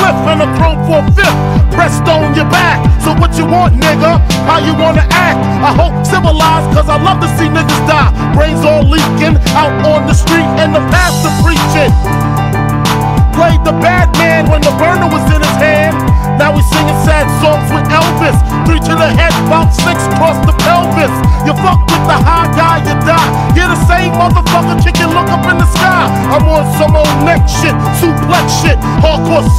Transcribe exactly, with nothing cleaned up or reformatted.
fifth and a throne for a fifth. Pressed on your back. So what you want, nigga? How you wanna act? I hope civilized, cause I love to see niggas die. Brains all leaking out on the street and the pastor preaching. Played the bad man when the burner was in his hand. Now we singing sad songs with Elvis. Three to the head, about six across the pelvis. You fuck with the high guy, you die. Hear the same motherfucker chicken look up in the sky. I'm on some old neck shit, suplex shit, hardcore.